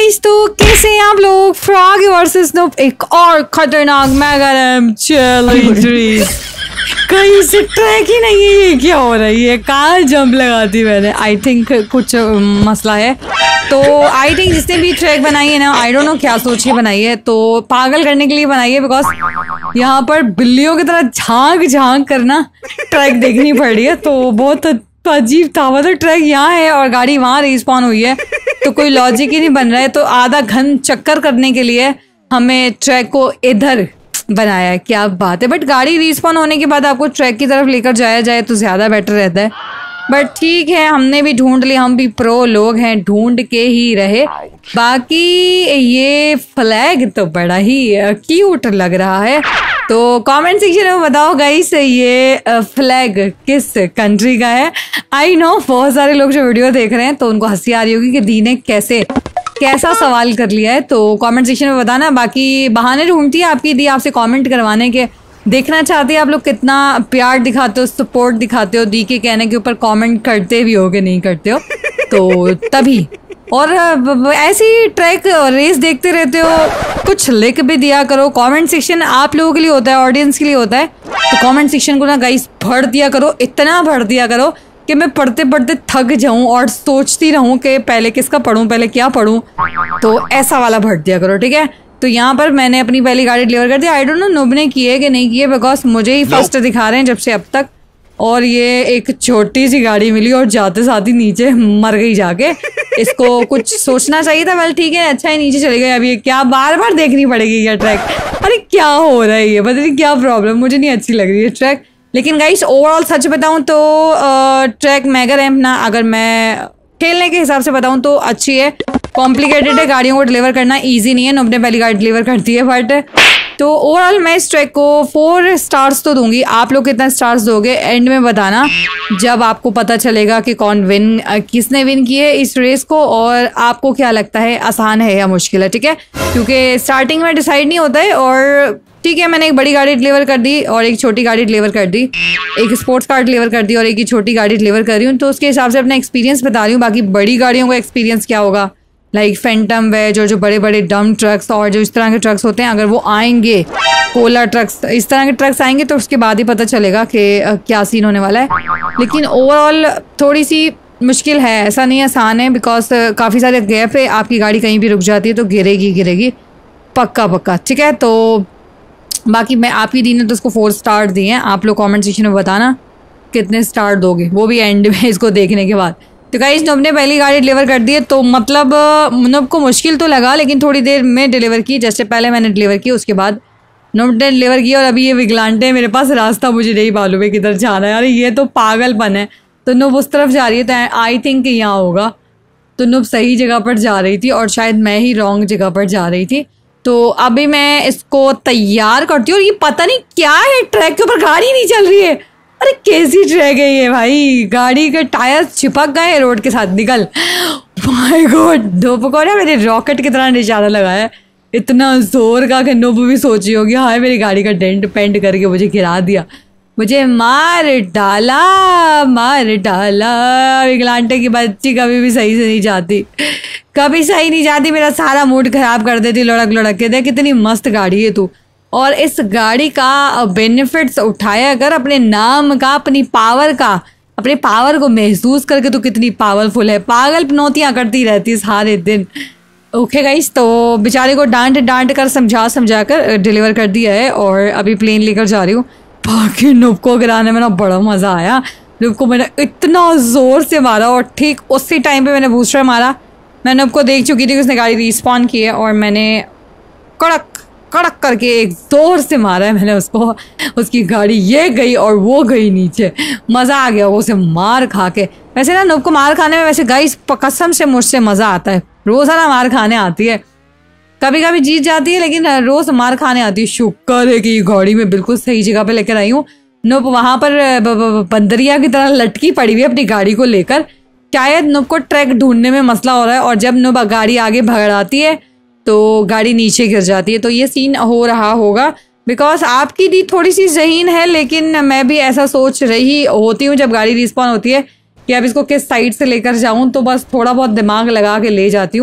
Guys, तो कैसे हैं आप लोग? फ्रॉग वर्सेस नूब, एक और खतरनाक मेगा रैंप चैलेंज रेस। कहीं से ट्रैक ही नहीं है, ये क्या हो रही है? कहाँ जंप लगाती मैंने? आई थिंक कुछ मसला है। तो आई थिंक जिसने भी ट्रैक बनाई है ना, आई डोंट नो क्या सोच के बनाई है, तो पागल करने के लिए बनाई है। बिकॉज यहाँ पर बिल्लियों की तरह झांक झांक करना ट्रैक देखनी पड़ रही है, तो बहुत अजीब था। मतलब ट्रैक यहाँ है और गाड़ी वहां रिस्पॉन हुई है, तो कोई लॉजिक ही नहीं बन रहा है। तो आधा घन चक्कर करने के लिए हमें ट्रैक को इधर बनाया है। क्या बात है। बट गाड़ी रिस्पॉन होने के बाद आपको ट्रैक की तरफ लेकर जाया जाए तो ज्यादा बेटर रहता है। बट ठीक है, हमने भी ढूंढ लिया, हम भी प्रो लोग हैं, ढूंढ के ही रहे। बाकी ये फ्लैग तो बड़ा ही क्यूट लग रहा है, तो कमेंट सेक्शन में बताओ गाइस ये फ्लैग किस कंट्री का है। आई नो बहुत सारे लोग जो वीडियो देख रहे हैं तो उनको हंसी आ रही होगी कि दी ने कैसा सवाल कर लिया है, तो कमेंट सेक्शन में बताना। बाकी बहाने ढूंढती है आपकी दी आपसे कमेंट करवाने के। देखना चाहते हैं आप लोग कितना प्यार दिखाते हो, सपोर्ट दिखाते हो, दी के कहने के ऊपर कमेंट करते भी हो कि नहीं करते हो, तो तभी। और ऐसी ट्रैक रेस देखते रहते हो, कुछ लिख भी दिया करो। कमेंट सेक्शन आप लोगों के लिए होता है, ऑडियंस के लिए होता है, तो कमेंट सेक्शन को ना गाइस भर दिया करो, इतना भर दिया करो कि मैं पढ़ते पढ़ते थक जाऊं और सोचती रहूं कि पहले किसका पढूं, पहले क्या पढूं। तो ऐसा वाला भर दिया करो, ठीक है। तो यहाँ पर मैंने अपनी पहली गाड़ी डिलीवर कर दी। आई डोंट नो नूब ने की है कि नहीं की है, बिकॉज मुझे ही फर्स्ट दिखा रहे हैं जब से अब तक। और ये एक छोटी सी गाड़ी मिली और जाते साथ ही नीचे मर गई जाके। इसको कुछ सोचना चाहिए था। वेल ठीक है, अच्छा ही नीचे चले गए। अभी क्या बार बार देखनी पड़ेगी क्या ट्रैक? अरे क्या हो रहा है ये, पता नहीं क्या प्रॉब्लम, मुझे नहीं अच्छी लग रही है ट्रैक। लेकिन गाइस ओवरऑल सच बताऊं तो ट्रैक मेगा रैंप ना, अगर मैं खेलने के हिसाब से बताऊं तो अच्छी है। कॉम्प्लिकेटेड है, गाड़ियों को डिलीवर करना इजी नहीं है। नूब ने पहली गाड़ी डिलीवर कर दी है। बट तो ओवरऑल मैं इस ट्रैक को 4 स्टार्स तो दूंगी। आप लोग कितना स्टार्स दोगे एंड में बताना, जब आपको पता चलेगा कि किसने विन की है इस रेस को, और आपको क्या लगता है आसान है या मुश्किल है, ठीक है। क्योंकि स्टार्टिंग में डिसाइड नहीं होता है। और ठीक है, मैंने एक बड़ी गाड़ी डिलीवर कर दी और एक छोटी गाड़ी डिलीवर कर दी, एक स्पोर्ट्स कार डिलीवर कर दी और एक ही छोटी गाड़ी डिलीवर कर रही हूँ। तो उसके हिसाब से अपना एक्सपीरियंस बता रही हूँ। बाकी बड़ी गाड़ियों का एक्सपीरियंस क्या होगा, लाइक फैंटम वेज और जो बड़े बड़े डम ट्रक्स और जो इस तरह के ट्रक्स होते हैं, अगर वो आएंगे, कोला ट्रक्स, इस तरह के ट्रक्स आएंगे, तो उसके बाद ही पता चलेगा कि क्या सीन होने वाला है। लेकिन ओवरऑल थोड़ी सी मुश्किल है, ऐसा नहीं आसान है। बिकॉज काफ़ी सारे गैप है, आपकी गाड़ी कहीं भी रुक जाती है तो गिरेगी पक्का, ठीक है। तो बाकी मैं आपकी दी ने तो उसको 4 स्टार दिए हैं। आप लोग कमेंट सेक्शन में बताना कितने स्टार दोगे, वो भी एंड में इसको देखने के बाद। तो गाइस नूब ने पहली गाड़ी डिलीवर कर दी है, तो मतलब नूब को मुश्किल तो लगा, लेकिन थोड़ी देर में डिलीवर की। जैसे पहले मैंने डिलीवर की, उसके बाद नूब ने डिलीवर की। और अभी ये विगलांटे मेरे पास रास्ता मुझे नहीं मालूम है किधर जाना है। अरे ये तो पागलपन है। तो नूब उस तरफ जा रही है, तो आई थिंक यहाँ होगा। तो नूब सही जगह पर जा रही थी और शायद मैं ही रॉन्ग जगह पर जा रही थी। तो अभी मैं इसको तैयार करती हूँ। और ये पता नहीं क्या है, ट्रैक के ऊपर गाड़ी नहीं चल रही है। अरे कैसी ट्रैक है ये भाई, गाड़ी के टायर चिपक गए रोड के साथ। निकल, माय गॉड। नूब को ना मैंने रॉकेट की तरह निशाना लगाया है, इतना जोर का कि नूब भी सोची होगी हाय मेरी गाड़ी का डेंट पेंट करके मुझे गिरा दिया, मुझे मार डाला। विकलांटे की बच्ची कभी भी सही से नहीं जाती, कभी सही नहीं जाती, मेरा सारा मूड खराब कर देती लुढ़क के। देख कितनी मस्त गाड़ी है तू, और इस गाड़ी का बेनिफिट्स उठाया कर, अपने नाम का, अपनी पावर का, अपने पावर को महसूस करके तू कितनी पावरफुल है। पागल पनौतियाँ करती रहती है सारे दिन। ओके गाइस, तो बेचारे को डांट कर समझा कर डिलीवर कर दिया है और अभी प्लेन लेकर जा रही हूँ। बाकी नूब को गिराने में ना बड़ा मजा आया। नूब को मैंने इतना जोर से मारा और ठीक उसी टाइम पे मैंने बूस्टर मारा। मैं नूब को देख चुकी थी कि उसने गाड़ी रिस्पॉन की है और मैंने कड़क करके एक जोर से मारा है मैंने उसको। उसकी गाड़ी ये गई और वो गई नीचे। मज़ा आ गया वो उसे मार खा के। वैसे ना नूब को मार खाने में वैसे गाइस कसम से मुझसे मज़ा आता है। रोज़ाना मार खाने आती है, कभी कभी जीत जाती है, लेकिन रोज़ मार खाने आती है। शुक्र है कि गाड़ी में बिल्कुल सही जगह पे लेकर आई हूँ। नूब वहाँ पर बंदरिया की तरह लटकी पड़ी हुई है अपनी गाड़ी को लेकर। शायद नूब को ट्रैक ढूंढने में मसला हो रहा है और जब नूब गाड़ी आगे भगाती है तो गाड़ी नीचे गिर जाती है। तो ये सीन हो रहा होगा। बिकॉज आपकी दी थोड़ी सी ज़हीन है, लेकिन मैं भी ऐसा सोच रही होती हूँ जब गाड़ी रिस्पॉन होती है कि अब इसको किस साइड से लेकर जाऊँ, तो बस थोड़ा बहुत दिमाग लगा के ले जाती हूँ।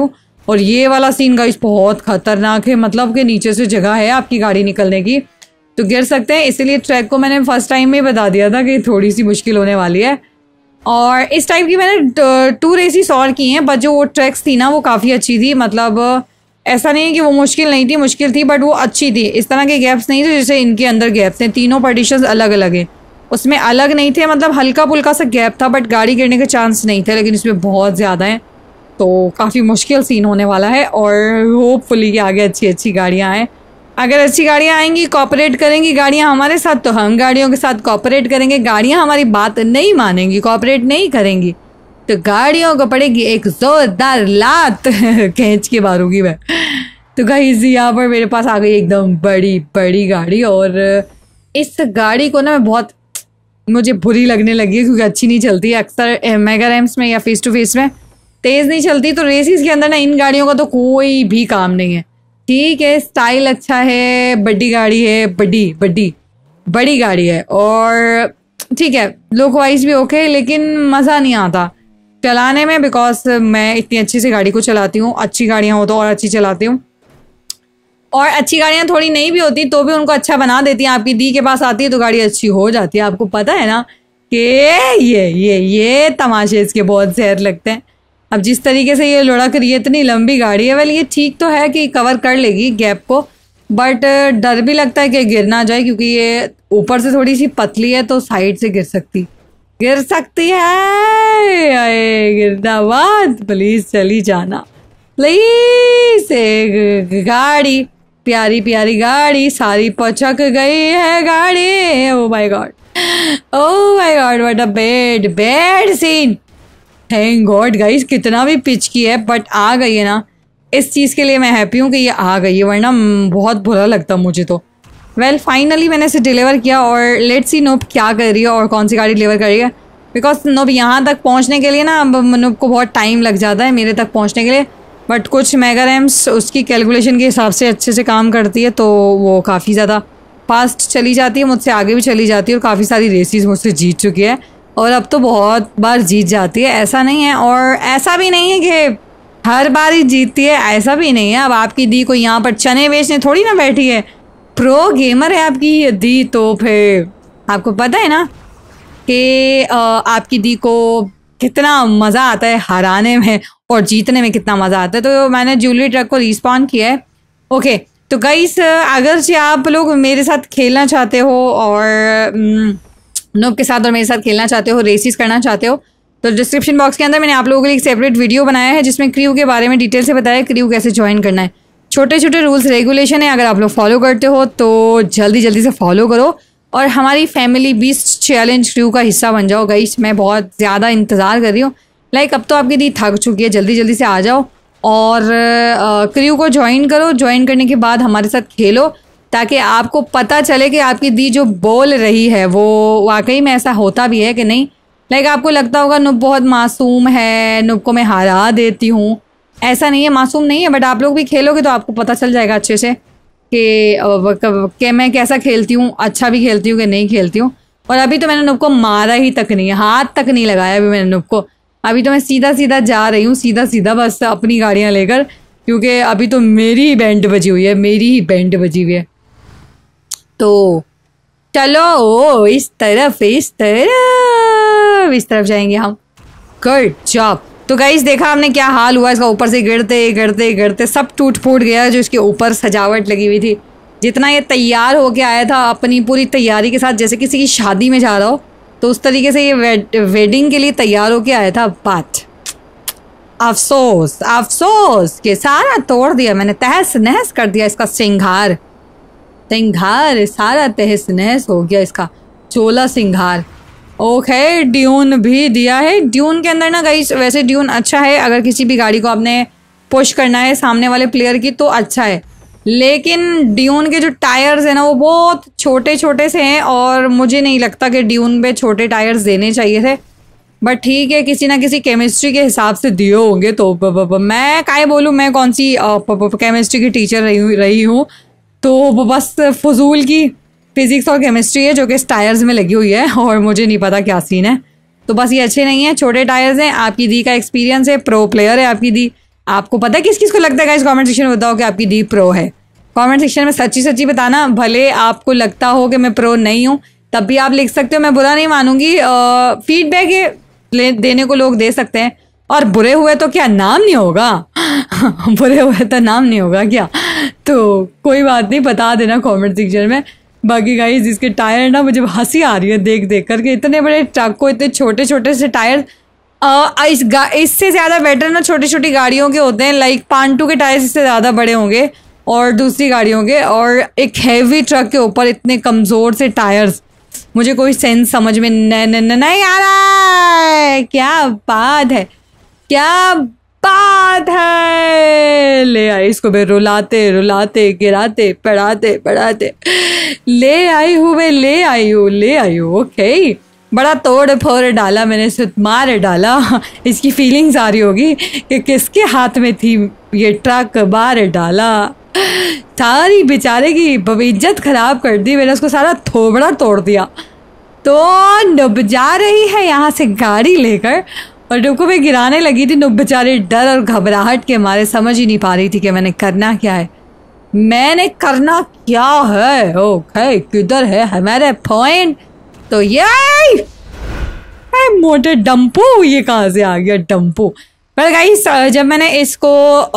और ये वाला सीन गाइस बहुत खतरनाक है, मतलब कि नीचे से जगह है आपकी गाड़ी निकलने की तो गिर सकते हैं। इसीलिए ट्रैक को मैंने फर्स्ट टाइम में बता दिया था कि थोड़ी सी मुश्किल होने वाली है। और इस टाइप की मैंने 2 रेसेस और की हैं, बट जो ट्रैक्स थी ना वो काफ़ी अच्छी थी। मतलब ऐसा नहीं है कि वो मुश्किल नहीं थी, मुश्किल थी बट वो अच्छी थी। इस तरह के गैप्स नहीं थे जैसे इनके अंदर गैप्स हैं। तीनों पार्टीशंस अलग अलग हैं, उसमें अलग नहीं थे, मतलब हल्का फुल्का सा गैप था बट गाड़ी गिरने के चांस नहीं थे, लेकिन इसमें बहुत ज़्यादा हैं तो काफ़ी मुश्किल सीन होने वाला है। और होपफुली कि आगे अच्छी अच्छी गाड़ियाँ आएँ। अगर अच्छी गाड़ियाँ आएंगी, कोऑपरेट करेंगी गाड़ियाँ हमारे साथ, तो हम गाड़ियों के साथ कोऑपरेट करेंगे। गाड़ियाँ हमारी बात नहीं मानेंगी, कोऑपरेट नहीं करेंगी, तो गाड़ियों को पड़ेगी एक जोरदार लात खींच के मारूंगी मैं। तो गाइस यहाँ पर मेरे पास आ गई एकदम बड़ी बड़ी गाड़ी, और इस गाड़ी को ना बहुत मुझे बुरी लगने लगी है क्योंकि अच्छी नहीं चलती है। अक्सर मेगा रैम्स में या फेस टू फेस में तेज़ नहीं चलती, तो रेसिस के अंदर ना इन गाड़ियों का तो कोई भी काम नहीं है। ठीक है, स्टाइल अच्छा है, बड़ी गाड़ी है, बड़ी गाड़ी है, और ठीक है लुक वाइज भी ओके, लेकिन मज़ा नहीं आता चलाने में बिकॉज मैं इतनी अच्छी सी गाड़ी को चलाती हूँ। अच्छी गाड़ियाँ हो तो और अच्छी चलाती हूँ, और अच्छी गाड़ियाँ थोड़ी नहीं भी होती तो भी उनको अच्छा बना देती हैं। आपकी दी के पास आती है तो गाड़ी अच्छी हो जाती है। आपको पता है ना कि ये तमाशे इसके बहुत जहर लगते हैं। अब जिस तरीके से ये लुढ़क रही है, इतनी लंबी गाड़ी है, वेल ये ठीक तो है कि कवर कर लेगी गैप को, बट डर भी लगता है कि गिर ना जाए क्योंकि ये ऊपर से थोड़ी सी पतली है तो साइड से गिर सकती है। गिरना मत प्लीज, चली जाना प्लीज। गाड़ी प्यारी प्यारी गाड़ी सारी पचक गई है गाड़ी। Oh my God, what a bad scene. Thank God guys, कितना भी पिच की है बट आ गई है ना, इस चीज़ के लिए मैं हैप्पी हूँ कि ये आ गई है, वरना बहुत बुरा लगता मुझे तो। वेल फाइनली मैंने इसे डिलीवर किया, और लेट्स सी नोब क्या कर रही है और कौन सी गाड़ी डिलीवर कर रही है। बिकॉज नोब यहाँ तक पहुँचने के लिए ना नोब को बहुत टाइम लग जाता है मेरे तक पहुँचने के लिए, बट कुछ मेगा रैम्स उसकी कैलकुलेशन के हिसाब से अच्छे से काम करती है तो वो काफ़ी ज़्यादा फास्ट चली जाती है, मुझसे आगे भी चली जाती है, और काफ़ी सारी रेसेस मुझसे जीत चुकी है और अब तो बहुत बार जीत जाती है। ऐसा नहीं है, और ऐसा भी नहीं है कि हर बार ही जीतती है, ऐसा भी नहीं है। अब आपकी दी को यहाँ पर चने बेचने थोड़ी ना बैठी है, प्रो गेमर है आपकी दी, तो फिर आपको पता है ना कि आपकी दी को कितना मज़ा आता है हराने में और जीतने में कितना मज़ा आता है। तो मैंने ज्वेलरी ट्रक को रिस्पॉन्ड किया है। ओके तो गाइस, अगर से आप लोग मेरे साथ खेलना चाहते हो और नोब के साथ और मेरे साथ खेलना चाहते हो, रेसिस करना चाहते हो, तो डिस्क्रिप्शन बॉक्स के अंदर मैंने आप लोगों के लिए एक सेपरेट वीडियो बनाया है जिसमें क्रू के बारे में डिटेल से बताया, क्रू कैसे ज्वाइन करना है। छोटे छोटे रूल्स रेगुलेशन है, अगर आप लोग फॉलो करते हो तो जल्दी जल्दी से फॉलो करो और हमारी फैमिली बीस्ट चैलेंज क्रू का हिस्सा बन जाओ गाइस। मैं बहुत ज़्यादा इंतज़ार कर रही हूँ। लाइक अब तो आपकी दी थक चुकी है, जल्दी जल्दी से आ जाओ और क्रू को ज्वाइन करो। ज्वाइन करने के बाद हमारे साथ खेलो ताकि आपको पता चले कि आपकी दी जो बोल रही है वो वाकई में ऐसा होता भी है कि नहीं। लाइक आपको लगता होगा नुब बहुत मासूम है, नुब को मैं हरा देती हूँ, ऐसा नहीं है, मासूम नहीं है। बट आप लोग भी खेलोगे तो आपको पता चल जाएगा अच्छे से कि मैं कैसा खेलती हूँ, अच्छा भी खेलती हूँ कि नहीं खेलती हूँ। और अभी तो मैंने नुब को मारा ही तक नहीं है, हाथ तक नहीं लगाया अभी मैंने नुब को। अभी तो मैं सीधा सीधा जा रही हूँ, सीधा सीधा बस अपनी गाड़ियाँ लेकर, क्योंकि अभी तो मेरी ही बैंड बजी हुई है, मेरी ही बैंड बजी हुई है। तो चलो इस तरफ जाएंगे हम। Good job. तो गाइस देखा हमने क्या हाल हुआ इसका, ऊपर से गिरते गिरते गिरते सब टूट फूट गया जो इसके ऊपर सजावट लगी हुई थी। जितना ये तैयार होके आया था अपनी पूरी तैयारी के साथ, जैसे किसी की शादी में जा रहा हो, तो उस तरीके से ये वेडिंग के लिए तैयार होके आया था। बात अफसोस कि सारा तोड़ दिया मैंने, तहस नहस कर दिया इसका सिंगार सारा तहस नहस हो गया इसका चोला सिंगार। ओके ड्यून भी दिया है। ड्यून के अंदर ना गाइस वैसे ड्यून अच्छा है, अगर किसी भी गाड़ी को आपने पुश करना है सामने वाले प्लेयर की तो अच्छा है, लेकिन ड्यून के जो टायर्स हैं ना वो बहुत छोटे छोटे से हैं और मुझे नहीं लगता कि ड्यून पे छोटे टायर्स देने चाहिए थे। बट ठीक है, किसी ना किसी केमिस्ट्री के हिसाब से दिए होंगे तो मैं काहे बोलूँ, मैं कौन सी केमिस्ट्री की टीचर रही हूँ, तो बस फजूल की फिजिक्स और केमिस्ट्री है जो कि इस टायर्स में लगी हुई है और मुझे नहीं पता क्या सीन है। तो बस ये अच्छे नहीं है, छोटे टायर्स हैं। आपकी दी का एक्सपीरियंस है, प्रो प्लेयर है आपकी दी, आपको पता है किस किस को लगता है गाइस? कमेंट सेक्शन में बताओ कि आपकी दी प्रो है। कमेंट सेक्शन में सच्ची सच्ची बताना। भले आपको लगता हो कि मैं प्रो नहीं हूँ, तब भी आप लिख सकते हो, मैं बुरा नहीं मानूंगी। फीडबैक देने को लोग दे सकते हैं, और बुरे हुए तो क्या नाम नहीं होगा? बुरे हुए तो नाम नहीं होगा क्या? तो कोई बात नहीं, बता देना कमेंट सेक्शन में। बाकी गाइस इसके टायर ना, मुझे हंसी आ रही है देख देख करके। इतने बड़े ट्रक को इतने छोटे छोटे से टायर, इससे ज़्यादा बेटर ना छोटी छोटी गाड़ियों के होते हैं। लाइक पांटू के टायर इससे ज़्यादा बड़े होंगे और दूसरी गाड़ियों के, और एक हैवी ट्रक के ऊपर इतने कमज़ोर से टायर्स, मुझे कोई सेंस समझ में नहीं आ रहा है। क्या बात है, क्या बात है। ले आई इसको बे, रुलाते रुलाते गिराते पढ़ाते पढ़ाते ले आई हूँ बे, ले आई हूँ। ओके, बड़ा तोड़ फोड़ डाला मैंने, मार डाला। इसकी फीलिंग्स आ रही होगी कि किसके हाथ में थी ये ट्रक, मार डाला। सारी बेचारे की इज्जत खराब कर दी मैंने, उसको सारा थोबड़ा तोड़ दिया। तो नुब जा रही है यहाँ से गाड़ी लेकर, और नुब को मैं गिराने लगी थी। नुब बेचारे डर और घबराहट के मारे समझ ही नहीं पा रही थी कि मैंने करना क्या है। ओके, किधर है हमारे पॉइंट? तो ये मोटे डंपू, ये कहाँ से आ गया डंपू? पर गाइस जब मैंने इसको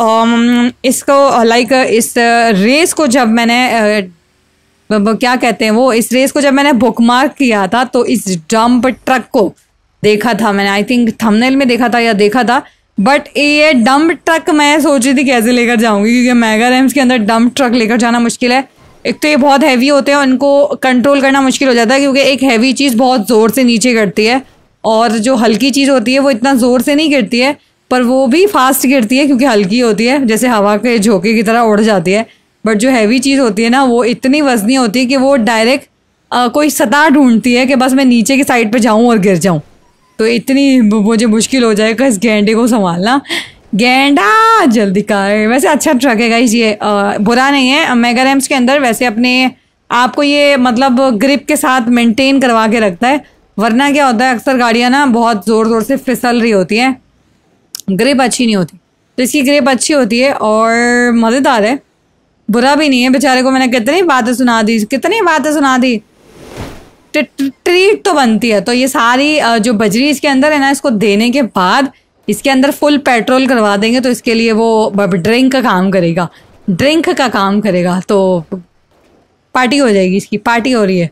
लाइक इस रेस को जब मैंने क्या कहते हैं वो, इस रेस को जब मैंने बुकमार्क किया था, तो इस डंप ट्रक को देखा था मैंने, आई थिंक थंबनेल में देखा था। बट ये डंप ट्रक मैं सोच रही थी कैसे लेकर जाऊंगी, क्योंकि मेगा रैम्स के अंदर डंप ट्रक लेकर जाना मुश्किल है। एक तो ये बहुत हैवी होते हैं, उनको कंट्रोल करना मुश्किल हो जाता है, क्योंकि एक हैवी चीज़ बहुत ज़ोर से नीचे गिरती है, और जो हल्की चीज़ होती है वो इतना ज़ोर से नहीं गिरती है, पर वो भी फास्ट गिरती है क्योंकि हल्की होती है, जैसे हवा के झोंके की तरह उड़ जाती है। बट जो हैवी चीज़ होती है ना, वो इतनी वजनी होती है कि वो डायरेक्ट कोई सतह ढूंढती है कि बस मैं नीचे की साइड पे जाऊं और गिर जाऊं। तो इतनी मुझे मुश्किल हो जाएगा इस गेंडे को संभालना। गेंडा जल्दी का है। वैसे अच्छा ट्रक है गाइस, ये बुरा नहीं है। मेगा रैम्स के अंदर वैसे अपने आपको ये मतलब ग्रिप के साथ मेंटेन करवा के रखता है, वरना क्या होता है अक्सर गाड़ियाँ ना बहुत ज़ोर ज़ोर से फिसल रही होती हैं, ग्रिप अच्छी नहीं होती। तो इसकी ग्रिप अच्छी होती है और मज़ेदार है, बुरा भी नहीं है। बेचारे को मैंने कितनी बातें सुना दी, ट्रीट तो बनती है। तो ये सारी जो बजरी इसके अंदर है ना, इसको देने के बाद इसके अंदर फुल पेट्रोल करवा देंगे, तो इसके लिए वो ड्रिंक का काम करेगा। तो पार्टी हो जाएगी, इसकी पार्टी हो रही है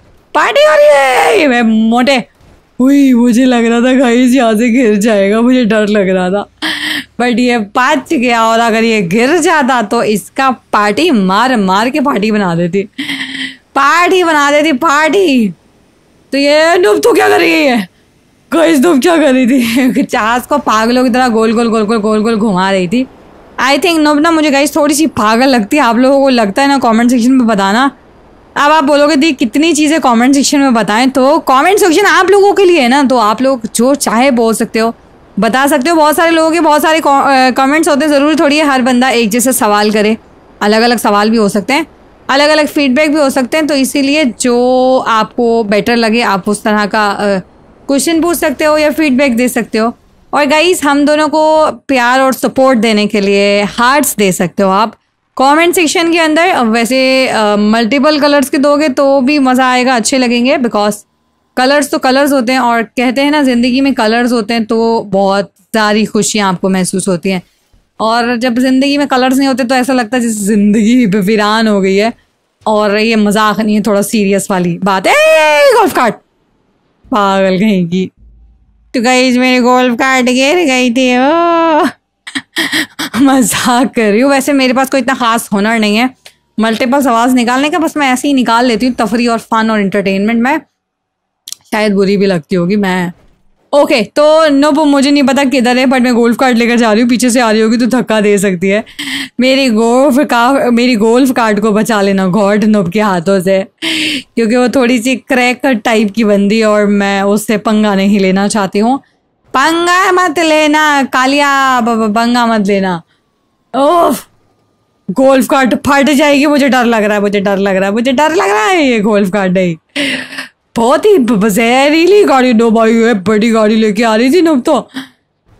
मैं मोटे हुई। मुझे लग रहा था गाइस यहाँ से गिर जाएगा, मुझे डर लग रहा था, बट ये बच गया। और अगर ये गिर जाता तो इसका पार्टी मार मार के पार्टी बना देती। तो ये नुब तो क्या कर रही है गाइस? नुब क्या कर रही थी? चास को पागलों की तरह गोल गोल घुमा रही थी। आई थिंक नुब ना मुझे गाइस थोड़ी सी पागल लगती है। आप लोगों को लगता है ना? कमेंट सेक्शन में बताना। अब आप बोलोगे दी कितनी चीज़ें कमेंट सेक्शन में बताएं, तो कमेंट सेक्शन आप लोगों के लिए है ना, तो आप लोग जो चाहे बोल सकते हो, बता सकते हो। बहुत सारे लोगों के बहुत सारे कमेंट्स होते हैं, ज़रूरी थोड़ी है हर बंदा एक जैसे सवाल करे। अलग अलग सवाल भी हो सकते हैं, अलग अलग फीडबैक भी हो सकते हैं। तो इसीलिए जो आपको बेटर लगे आप उस तरह का क्वेश्चन पूछ सकते हो या फीडबैक दे सकते हो। और गाइस हम दोनों को प्यार और सपोर्ट देने के लिए हार्ट्स दे सकते हो आप कमेंट सेक्शन के अंदर। वैसे मल्टीपल कलर्स के दोगे तो भी मज़ा आएगा, अच्छे लगेंगे, बिकॉज कलर्स तो कलर्स होते हैं, और कहते हैं ना ज़िंदगी में कलर्स होते हैं तो बहुत सारी खुशियाँ आपको महसूस होती हैं। और जब ज़िंदगी में कलर्स नहीं होते तो ऐसा लगता है जैसे ज़िंदगी वीरान हो गई है। और ये मजाक नहीं है, थोड़ा सीरियस वाली बात है। गोल्फ कार्ट पागल कहीं की। तो गाइस मेरी गोल्फ कार्ट गिर गई थी। मजाक कर रही हूँ। वैसे मेरे पास कोई इतना खास हुनर नहीं है मल्टीपल सवाल निकालने का, बस मैं ऐसे ही निकाल लेती हूँ तफरी और फन और एंटरटेनमेंट में। शायद बुरी भी लगती होगी मैं। ओके तो नो मुझे नहीं पता किधर है, बट मैं गोल्फ कार्ट लेकर जा रही हूँ। पीछे से आ रही होगी तो धक्का दे सकती है। मेरी गोल्फ कार्ट को बचा लेना गॉड नुब के हाथों से, क्योंकि वो थोड़ी सी क्रैक टाइप की बंदी, और मैं उससे पंगा नहीं लेना चाहती हूँ। पंगा मत लेना कालिया, पंगा मत लेना। ओह गोल्फ कार्ट फट जाएगी, मुझे डर लग रहा है। ये गोल्फ कार्ट नहीं, बहुत ही जहरीली गाड़ी नुब आई है, बड़ी गाड़ी लेके आ रही थी नुब तो।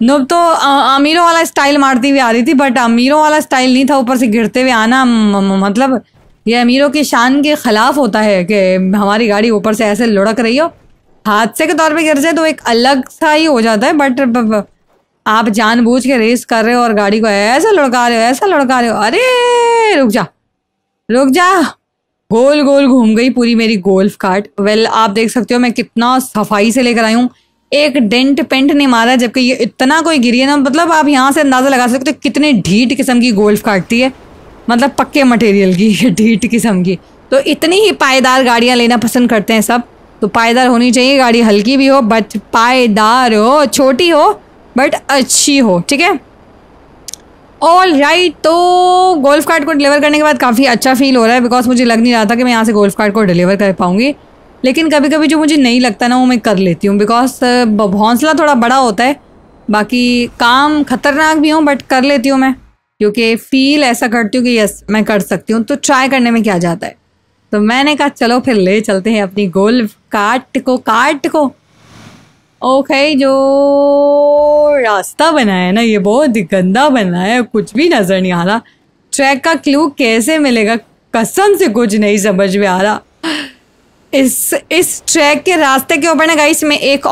नूब तो अमीरों वाला स्टाइल मारती हुई आ रही थी, बट अमीरों वाला स्टाइल नहीं था, ऊपर से गिरते हुए आना। मतलब ये अमीरों की शान के खिलाफ होता है कि हमारी गाड़ी ऊपर से ऐसे लुढ़क रही हो। हादसे के तौर पे गिर जाए तो एक अलग सा ही हो जाता है, बट आप जानबूझ के रेस कर रहे हो और गाड़ी को ऐसा लुढ़का रहे हो, ऐसा लुढ़का रहे हो। अरे रुक जा, रुक जा। गोल गोल घूम गई पूरी मेरी गोल्फ कार्ट। वेल आप देख सकते हो मैं कितना सफाई से लेकर आई हूँ, एक डेंट पेंट नहीं मारा, जबकि ये इतना कोई गिरी है ना, मतलब आप यहाँ से अंदाजा लगा सकते हो कितनी ढीठ किस्म की गोल्फ कार्ट थी है, मतलब पक्के मटेरियल की ढीठ किस्म की। तो इतनी ही पायदार गाड़ियाँ लेना पसंद करते हैं सब, तो पायदार होनी चाहिए गाड़ी, हल्की भी हो बट पायदार हो, छोटी हो बट अच्छी हो, ठीक है। ऑल राइट, तो गोल्फ कार्ट को डिलीवर करने के बाद काफ़ी अच्छा फील हो रहा है, बिकॉज मुझे लग नहीं रहा था कि मैं यहाँ से गोल्फ कार्ट को डिलीवर कर पाऊँगी। लेकिन कभी कभी जो मुझे नहीं लगता ना वो मैं कर लेती हूँ, बिकॉज हौसला थोड़ा बड़ा होता है। बाकी काम खतरनाक भी हूँ बट कर लेती हूँ मैं, क्योंकि फील ऐसा करती हूँ कि यस मैं कर सकती हूँ, तो ट्राई करने में क्या जाता है। तो मैंने कहा चलो फिर ले चलते हैं अपनी गोल्फ कार्ट को। ओके, जो रास्ता बना है ना ये बहुत गंदा बना है, कुछ भी नजर नहीं आ रहा। ट्रैक का क्लू कैसे मिलेगा, कसम से कुछ नहीं समझ में आ रहा। इस ट्रैक के रास्ते के ऊपर ना गाइस मैं एक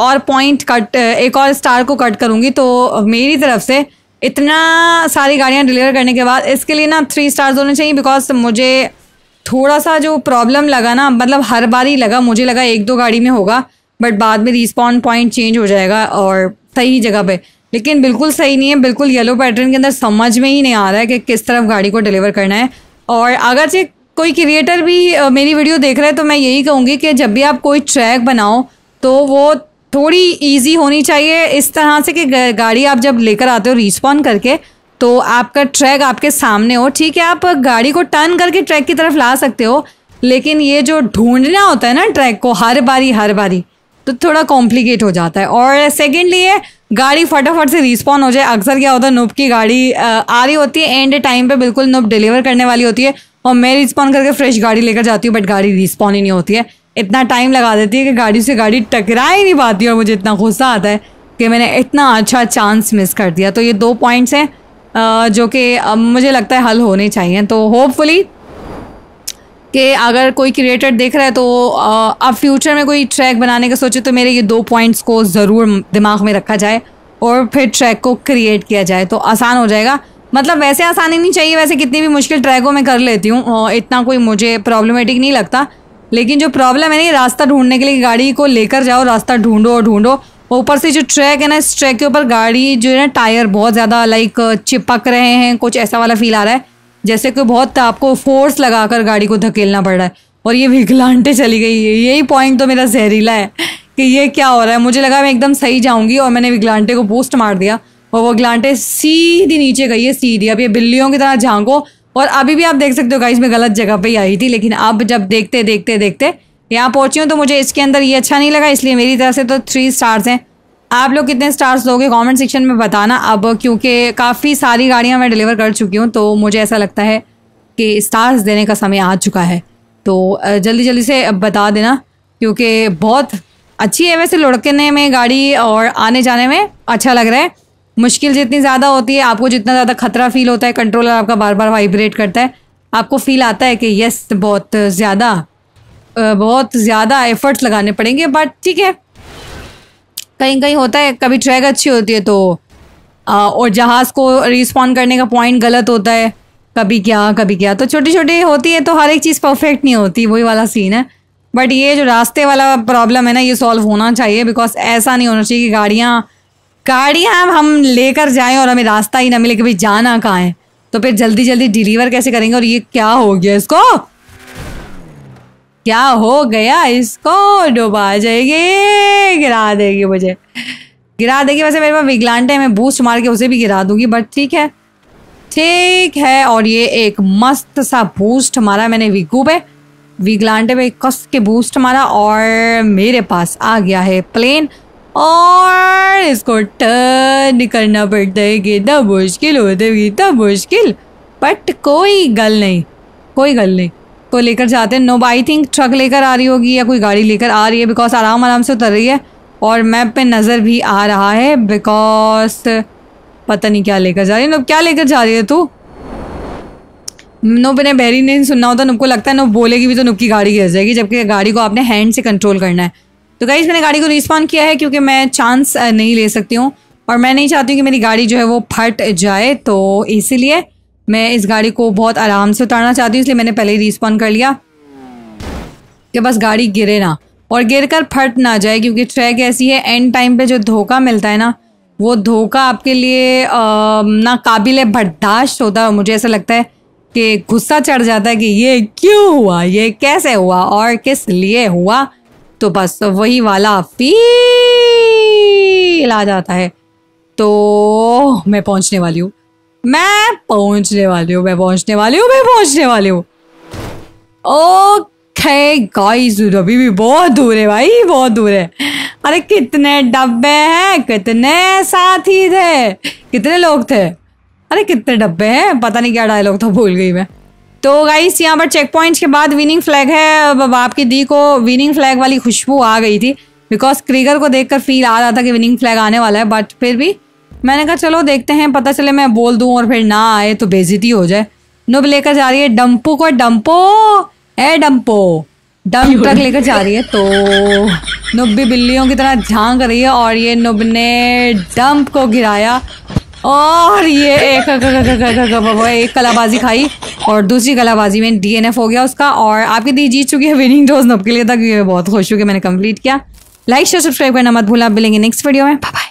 और स्टार को कट करूंगी। तो मेरी तरफ से इतना सारी गाड़ियां डिलीवर करने के बाद इसके लिए ना 3 स्टार्स होने चाहिए, बिकॉज मुझे थोड़ा सा जो प्रॉब्लम लगा ना, मतलब हर बार ही लगा, मुझे लगा 1-2 गाड़ी में होगा बट बाद में रिस्पॉन्ड पॉइंट चेंज हो जाएगा और सही जगह पे, लेकिन बिल्कुल सही नहीं है। बिल्कुल येलो पैटर्न के अंदर समझ में ही नहीं आ रहा है कि किस तरफ गाड़ी को डिलीवर करना है। और अगर से कोई क्रिएटर भी मेरी वीडियो देख रहा है तो मैं यही कहूँगी कि जब भी आप कोई ट्रैक बनाओ तो वो थोड़ी इजी होनी चाहिए, इस तरह से कि गाड़ी आप जब लेकर आते हो रिस्पॉन्ड करके तो आपका ट्रैक आपके सामने हो। ठीक है, आप गाड़ी को टर्न करके ट्रैक की तरफ ला सकते हो, लेकिन ये जो ढूंढना होता है ना ट्रैक को हर बारी तो थोड़ा कॉम्प्लिकेट हो जाता है। और सेकेंडली ये गाड़ी फटाफट से रिस्पॉन्ड हो जाए। अक्सर क्या होता है, नूब की गाड़ी आ रही होती है एंड टाइम पे, बिल्कुल नूब डिलीवर करने वाली होती है और मैं रिस्पॉन्ड करके फ्रेश गाड़ी लेकर जाती हूँ, बट गाड़ी रिस्पॉन्ड ही नहीं होती है। इतना टाइम लगा देती है कि गाड़ी से गाड़ी टकरा ही नहीं पाती और मुझे इतना गुस्सा आता है कि मैंने इतना अच्छा चांस मिस कर दिया। तो ये 2 पॉइंट्स हैं जो कि मुझे लगता है हल होने चाहिए। तो होपफुली कि अगर कोई क्रिएटर देख रहा है तो अब फ्यूचर में कोई ट्रैक बनाने का सोचे तो मेरे ये 2 पॉइंट्स को ज़रूर दिमाग में रखा जाए और फिर ट्रैक को क्रिएट किया जाए तो आसान हो जाएगा। मतलब वैसे आसानी नहीं चाहिए, वैसे कितनी भी मुश्किल ट्रैकों में कर लेती हूँ, इतना कोई मुझे प्रॉब्लमेटिक नहीं लगता। लेकिन जो प्रॉब्लम है ना, रास्ता ढूंढने के लिए गाड़ी को लेकर जाओ, रास्ता ढूंढो, ऊपर से जो ट्रैक है ना, इस ट्रैक के ऊपर गाड़ी जो है ना टायर बहुत ज़्यादा लाइक चिपक रहे हैं, कुछ ऐसा वाला फील आ रहा है जैसे कि बहुत आपको फोर्स लगाकर गाड़ी को धकेलना पड़ रहा है। और ये विकलांटे चली गई, यही पॉइंट तो मेरा जहरीला है कि ये क्या हो रहा है। मुझे लगा मैं एकदम सही जाऊंगी और मैंने विकलांटे को बूस्ट मार दिया और वो विकलांटे सीधी नीचे गई है, सीधी। अब ये बिल्लियों की तरह झांको। और अभी भी आप देख सकते हो गाइस मैं गलत जगह पे ही आई थी, लेकिन अब जब देखते यहाँ पहुंची हूँ तो मुझे इसके अंदर ये अच्छा नहीं लगा, इसलिए मेरी तरफ से तो 3 स्टार्स हैं। आप लोग कितने स्टार्स दोगे कमेंट सेक्शन में बताना। अब क्योंकि काफ़ी सारी गाड़ियाँ मैं डिलीवर कर चुकी हूँ तो मुझे ऐसा लगता है कि स्टार्स देने का समय आ चुका है, तो जल्दी से बता देना, क्योंकि बहुत अच्छी है वैसे लुढ़कने में गाड़ी और आने जाने में अच्छा लग रहा है। मुश्किल जितनी ज़्यादा होती है, आपको जितना ज़्यादा खतरा फील होता है, कंट्रोलर आपका बार बार वाइब्रेट करता है, आपको फील आता है कि यस बहुत ज़्यादा एफर्ट्स लगाने पड़ेंगे। बट ठीक है, कहीं होता है, कभी ट्रैक अच्छी होती है तो और जहाज़ को रिस्पॉन्ड करने का पॉइंट गलत होता है, कभी क्या तो छोटी होती है, तो हर एक चीज़ परफेक्ट नहीं होती, वही वाला सीन है। बट ये जो रास्ते वाला प्रॉब्लम है ना, ये सॉल्व होना चाहिए, बिकॉज ऐसा नहीं होना चाहिए कि गाड़ियाँ हम लेकर जाएं और हमें रास्ता ही ना मिले कि भाई जाना कहाँ है, तो फिर जल्दी डिलीवर कैसे करेंगे। और ये क्या हो गया, इसको डुबा जाएगी, गिरा देगी मुझे, वैसे मेरे पास विकलांटे है, मैं बूस्ट मार के उसे भी गिरा दूंगी, बट ठीक है। और ये एक मस्त सा बूस्ट मारा मैंने विकलांटे पे कस के बूस्ट मारा और मेरे पास आ गया है प्लेन और इसको टर्न करना पड़ता है, कितना मुश्किल होता है, कितना मुश्किल, बट कोई गल नहीं को लेकर जाते हैं। नो आई थिंक ट्रक लेकर आ रही होगी या कोई गाड़ी लेकर आ रही है, बिकॉज आराम से उतर रही है और मैप पे नज़र भी आ रहा है बिकॉज पता नहीं क्या लेकर जा रही है। नुब क्या लेकर जा रही है तू? नुब ने बहरी नहीं सुनना होता, नुब को लगता है नुब बोलेगी भी तो नुब की गाड़ी गिर जाएगी, जबकि गाड़ी को आपने हैंड से कंट्रोल करना है। तो गाइस मैंने गाड़ी को रिस्पॉन किया है क्योंकि मैं चांस नहीं ले सकती हूँ और मैं नहीं चाहती हूँ कि मेरी गाड़ी जो है वो फट जाए, तो इसीलिए मैं इस गाड़ी को बहुत आराम से उतारना चाहती हूँ, इसलिए मैंने पहले ही रिस्पॉन कर लिया कि बस गाड़ी गिरे ना और गिर कर फट ना जाए, क्योंकि ट्रैक ऐसी है एंड टाइम पे जो धोखा मिलता है ना, वो धोखा आपके लिए ना काबिल बर्दाश्त होता है। मुझे ऐसा लगता है कि गुस्सा चढ़ जाता है कि ये क्यों हुआ, ये कैसे हुआ और किस लिए हुआ, तो बस वही वाला फील आ जाता है। तो मैं पहुंचने वाली हूँ, मैं पहुंचने वाली हूँ, मैं पहुंचने वाली हूँ, मैं पहुंचने वाली हूँ। ओके गाइस अभी भी बहुत दूर है भाई, बहुत दूर है। अरे कितने डब्बे हैं, कितने साथी थे, कितने लोग थे, अरे कितने डब्बे हैं, पता नहीं क्या डायलॉग था, भूल गई मैं। तो गाइस यहाँ पर चेक पॉइंट्स के बाद विनिंग फ्लैग है। अब आपकी दी को विनिंग फ्लैग वाली खुशबू आ गई थी बिकॉज क्रीगर को देखकर फील आ रहा था कि विनिंग फ्लैग आने वाला है, बट फिर भी मैंने कहा चलो देखते हैं, पता चले मैं बोल दूं और फिर ना आए तो बेइज्जती हो जाए। नुब लेकर जा रही है डंपो को, डंपो ए डंपो, डंप ट्रक लेकर जा रही है। तो नुब भी बिल्लियों की तरह झांक रही है और ये नुब ने डंप को गिराया और ये एक कलाबाजी खाई और दूसरी कलाबाजी में DNF हो गया उसका और आपकी दी जीत चुकी है। विनिंग टॉस नुब के लिए था क्योंकि मैं बहुत खुश हूँ कि मैंने कंप्लीट किया। लाइक शेयर सब्सक्राइब करना मत भूलना, मिलेंगे नेक्स्ट वीडियो में, बाय बाय।